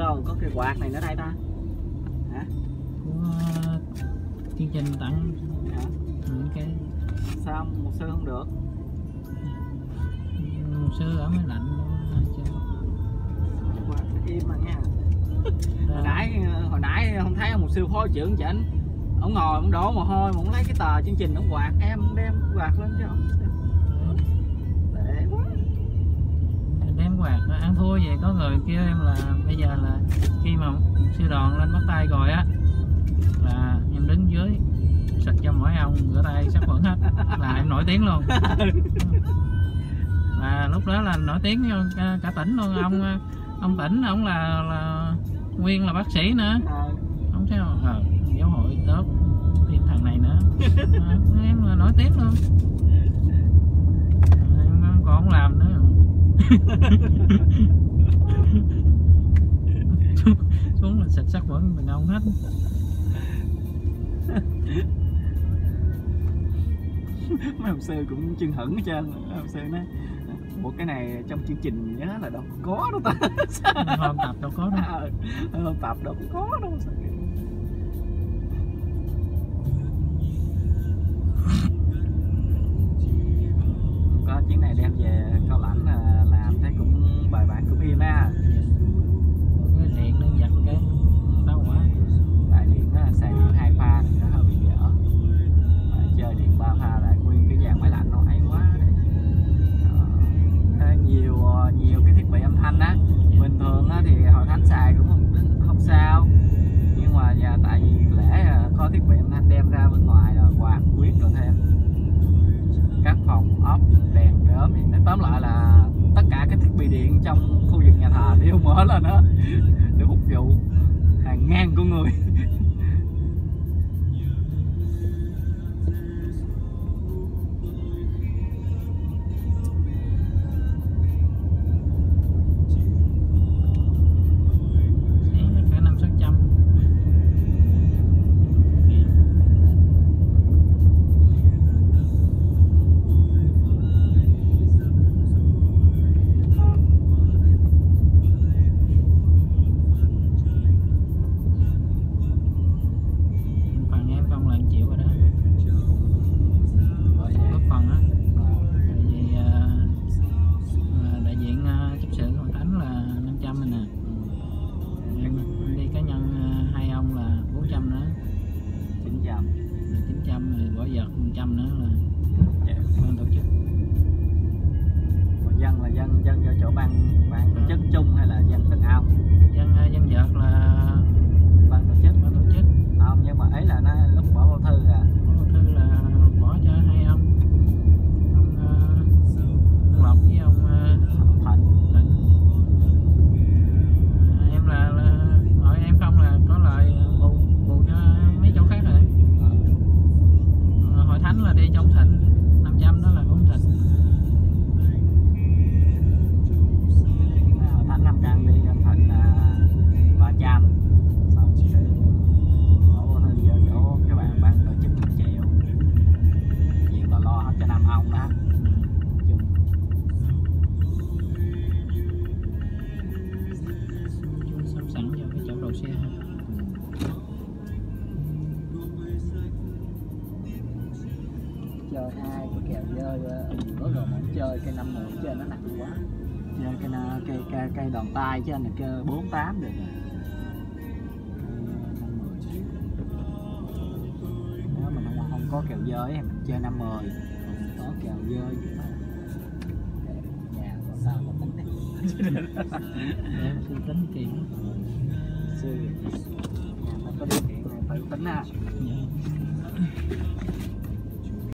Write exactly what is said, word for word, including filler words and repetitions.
đâu, có cái quạt này nữa đây ta hả? Của chương trình tặng Hả? những cái Sao một sư không được? một sư ở máy lạnh Quạt im mà nha. Hồi nãy hồi nãy không thấy một sư phó trưởng chỉnh, ông ngồi ông đổ mồ hôi mà ông lấy cái tờ chương trình ông quạt, em đem quạt lên cho ông. Để quá. Đem quạt ăn thua vậy. Có người kêu em là bây giờ là khi mà sư đoàn lên bắt tay rồi á là em đứng dưới xịt cho mỗi ông rửa tay sát khuẩn hết là em nổi tiếng luôn. Là lúc đó là nổi tiếng cả, cả tỉnh luôn. Ông ông tỉnh ông là, là nguyên là bác sĩ nữa. Ông thấy không? Ờ, giáo hội tốt thêm thằng này nữa. À, em là nổi tiếng luôn. À, em còn không làm nữa. Xuống là xịt sát khuẩn từng ông hết. Mấy ông sư cũng chưng hửng hết trơn. Mấy ông sư nói một cái này trong chương trình nhớ là đâu có đâu ta. Hôm tập đâu có đâu. Hôm tập đâu có đâu. Có chuyến này đem về Cao Lãnh là làm thấy cũng bài bản cũng im á. Cái điện nó giật cái đau quá. Tại điện nó xài điện hai pha thì nó hơi bị dở. Chơi điện ba pha lại nguyên cái dàn máy lạnh nó ấy quá đấy. Ờ, nhiều nhiều cái thiết bị âm thanh á, bình thường á thì hội thánh xài cũng không không sao, nhưng mà giờ tại vì lễ có thiết bị âm thanh đem ra bên ngoài rồi quạt quyết rồi thêm các phòng ốc đèn đóm thì nó tóm lại là tất cả các thiết bị điện trong khu vực nhà thờ đều mở lên đó để phục vụ hàng ngàn con người. Chơi hai cái kèo dơi ở giữa rồi mà chơi cây năm mười chơi nó nặng quá. Chơi cây cây cây, cây đòn tay chứ anh là cây bốn tám được rồi. Nếu mình không, không có kèo dơi thì mình chơi năm mươi, còn có kèo dơi thì mà nhà có sao mà tính đi. Em suy tính kỹ. Sư nhà nó có điều kiện này tự tính ha. Yeah.